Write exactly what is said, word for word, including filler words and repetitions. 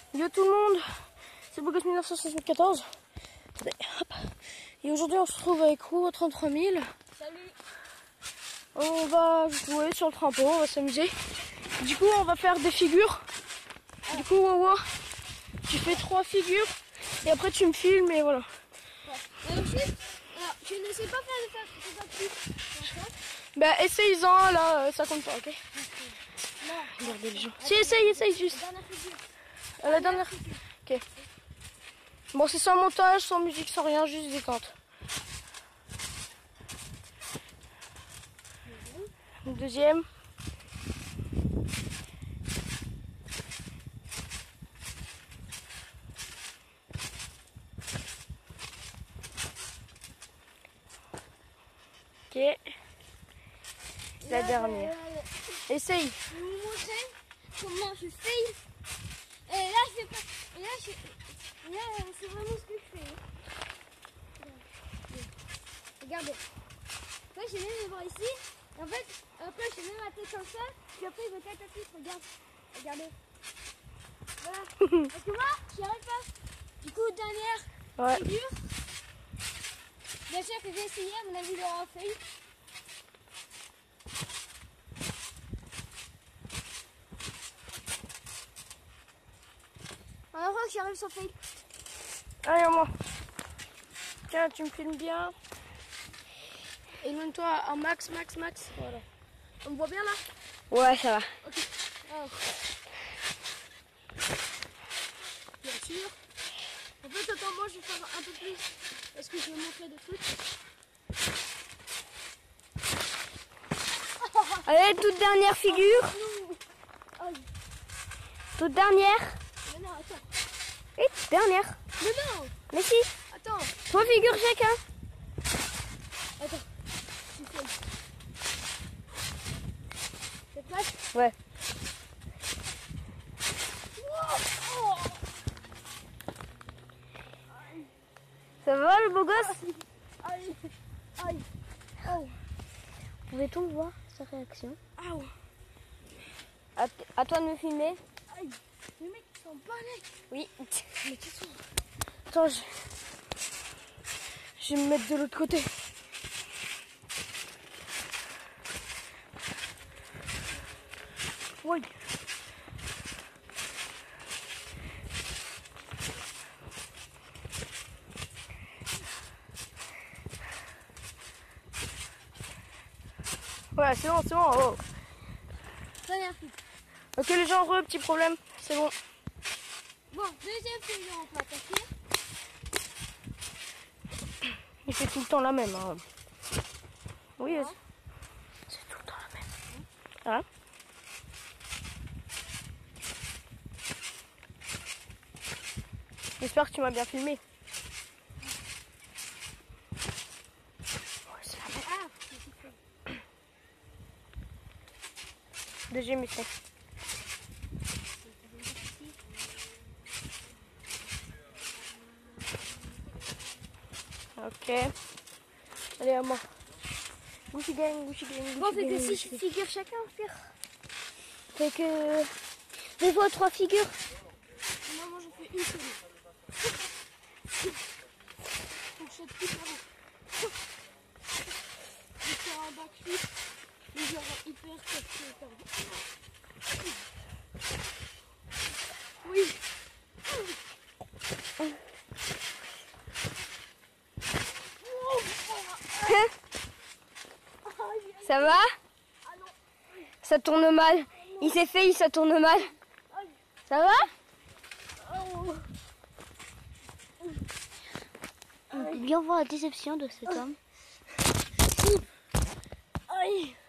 Yo tout le monde, c'est Beau Gosse mille neuf cent soixante-quatorze. Attendez, hop. Et aujourd'hui on se retrouve avec Roux trente-trois mille. Salut. On va jouer sur le trampo, on va s'amuser. Du coup on va faire des figures. Du coup Wawa, tu fais trois figures et après tu me filmes et voilà. Ouais. Et ensuite, alors, tu ne sais pas faire de faire de faire plus. Bah essaye-en là, ça compte pas, ok? Non. Regardez les gens. Si essaye, essaye juste. La dernière figure. À la dernière. Ok. Bon c'est sans montage, sans musique, sans rien, juste détente. Deuxième. Ok. La dernière. Essaye. Je vais vous montrer comment je fais. Et là, je fais pas. Et là, je... Et là, c'est vraiment ce que je fais. Regardez. Moi, j'ai mis mes bras ici. Et en fait, après, je mets ma tête comme ça. Puis après, je me catapulte. Regarde. Regardez. Voilà. Parce que moi, j'y arrive pas. Du coup, dernière Ouais. figure. Bien sûr que j'ai essayé, à mon avis, il aura fait. On voit que j'arrive sans fail. Allez, à moi. Tiens, tu me filmes bien. Éloigne-toi un max, max, max. Voilà. On me voit bien là? Ouais, ça va. Ok. Alors. Bien sûr. En fait, attends, moi je vais faire un peu plus. Parce que je vais montrer des trucs. Allez, toute dernière figure. Aïe. Toute dernière. Mais non, attends. Et toute dernière. Mais non. Mais si. Attends. Trois figures chacun. Attends. Tu fais. T'es prête? Ouais. Oh. Ça va le beau gosse? Aïe. Aïe. Oh. Pouvait-on voir sa réaction? Aouh. À, à toi de me filmer. Aïe. Les mecs ils sont balèques. Oui. Mais tu sont. Attends, je... je vais me mettre de l'autre côté. Oui. Voilà, c'est bon, c'est bon. Oh. Dernière figure. Ok les gens, re, petit problème. C'est bon. Bon, deuxième figure, on peut attaquer. Il fait tout le temps la même. Hein. Oui, Ouais. c'est tout le temps la même. Hein? J'espère que tu m'as bien filmé. Ouais, c'est la même. Ah, Deuxième essai. Ok. Allez à moi. Gouchi gang, Gouchi gang. bon, on fait que six figures chacun, pire. Fait que des fois trois figures. Moi, moi j'en fais une seule. Fourchette hyper haut. Je vais faire un backflip. Mais genre hyper cassé. Oui. Ça va? Ça tourne mal. Il s'est fait, ça tourne mal. Ça va? On peut bien voir la déception de cet homme. Aïe.